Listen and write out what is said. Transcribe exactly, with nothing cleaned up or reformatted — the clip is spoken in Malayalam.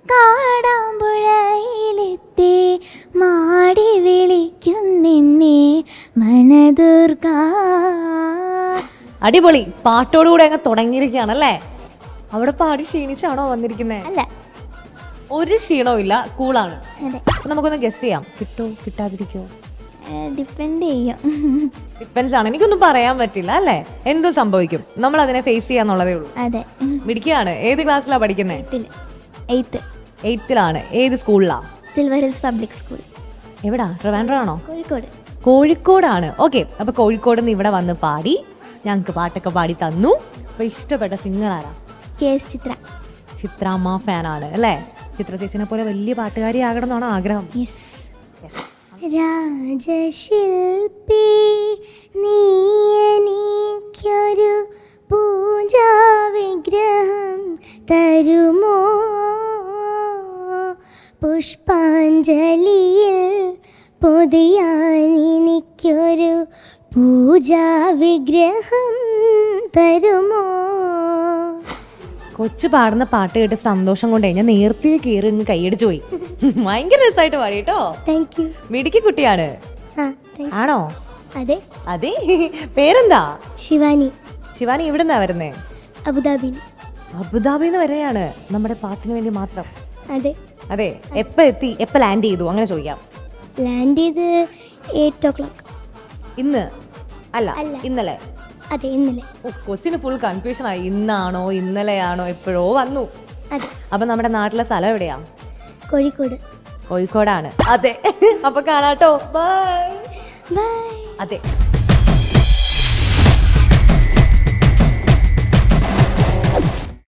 കാടാമ്പുഴയിലെത്തി മാടി വിളിക്കുന്നെന്നെ മനദുർഗ. അടിപൊളി. പാട്ടോടുകൂടെ അങ്ങ് തുടങ്ങിയിരിക്കുകയാണല്ലേ. അവിടെ പാടി ക്ഷീണിച്ചാണോ വന്നിരിക്കുന്നത്? അല്ല, ഒരു ക്ഷീണവും ഇല്ല, കൂളാണ്. അതെ. നമുക്കൊന്ന് ഗസ് ചെയ്യാം, കിട്ടോ കിട്ടാതിരിക്കോ? ഡിപ്പെൻഡ് ചെയ്യും. ഡിപ്പെൻസ് ആണ്. എനിക്കൊന്നും പറയാൻ പറ്റില്ല അല്ലേ. എന്തും സംഭവിക്കും, നമ്മൾ അതിനെ ഫേസ് ചെയ്യാന്നുള്ളതേ ഉള്ളൂ. അതെ. മിടിക്കുകയാണ്. ഏത് ക്ലാസ്സിലാണ് പഠിക്കുന്നത്? എയ്ത്ത്. എയ്ത്തിലാണ്. ഏത് സ്കൂളിലാ? Silver Hills Public School. എവിടാ? ട്രിവാൻഡ്രം ആണോ? കോഴിക്കോട്. കോഴിക്കോടാണ്. ഓക്കെ. അപ്പൊ കോഴിക്കോട് നിന്ന് ഇവിടെ വന്ന് പാടി ഞങ്ങൾക്ക് പാട്ടൊക്കെ പാടി തന്നു. അപ്പൊ ഇഷ്ടപ്പെട്ട സിംഗർ ആരാ? കെ എസ് ചിത്ര. ചിത്രാമ്മ ഫാനാണ് അല്ലേ? ചിത്ര ചേച്ചിനെ പോലെ വലിയ പാട്ടുകാരി ആകണം എന്നാണ് ആഗ്രഹം. രാജശില്പി നീ എനിക്കൊരു പൂജാ വിഗ്രഹം തരുമോ? പുഷ്പാഞ്ജലിയിൽ പൊതിയാൻ എനിക്കൊരു പൂജാ വിഗ്രഹം തരുമോ? കൊച്ചു പാടുന്ന പാട്ട് കേട്ട് സന്തോഷം കൊണ്ടേ ഞാൻ നേരത്തെ കയറി ഇങ്ങ് കൈയടിച്ചു പോയി. ഭയങ്കര രസമായിട്ട് പാടി കേട്ടോ. Thank you. മിടുക്കി കുട്ടിയാണ്. ആണോ? അതെ. അതെ. പേരെന്താ? ശിവാനി. ശിവാനി എവിടുന്നാ വരുന്നേ? അബുദാബി. അബുദാബിന്ന് വരെയാണ് നമ്മുടെ പാട്ടിന് വേണ്ടി മാത്രം? അതെ. അതെ. എപ്പ എത്തി, എപ്പ ലാൻഡ് ചെയ്തു, അങ്ങനെ ചോദിക്കാം. ലാൻഡ് ചെയ്ത് എയ്റ്റ് ഓ ക്ലോക്ക്. ഇന്ന് അല്ല, ഇന്നലെ. അതെ, ഇന്നലെ. കൊച്ചിന് ഫുൾ കൺഫ്യൂഷൻ ആയി. ഇന്നാണോ ഇന്നലെയാണോ എപ്പോഴോ വന്നു. അപ്പൊ നമ്മുടെ നാട്ടിലെ സ്ഥലം എവിടെയാ? കോഴിക്കോട്. കോഴിക്കോടാണ്. അതെ. അപ്പൊ കാണാട്ടോ. ബൈ. ബൈ. അതെ.